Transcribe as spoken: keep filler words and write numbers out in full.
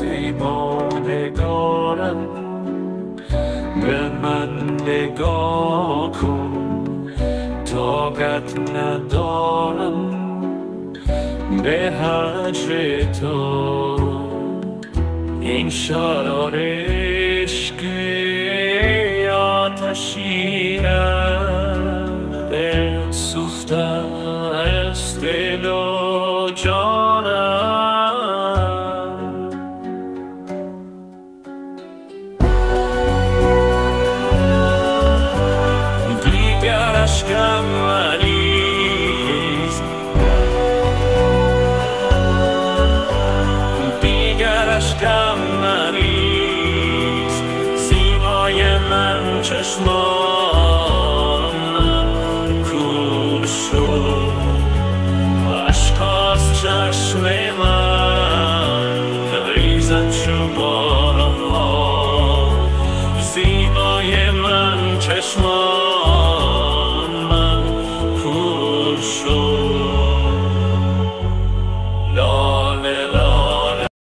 زیبا نگارم به من نگاه کن، طاقت ندارم به هجر تو. این شرار عشق آتشینم دل سوخته است دل و جانم. دیگر اشکم نیست، دیگر اشکم نیست، زیبای من چشمان کور شد، اشک از چشم من ریزد چو باران. زیبای من چشمان من کور شد.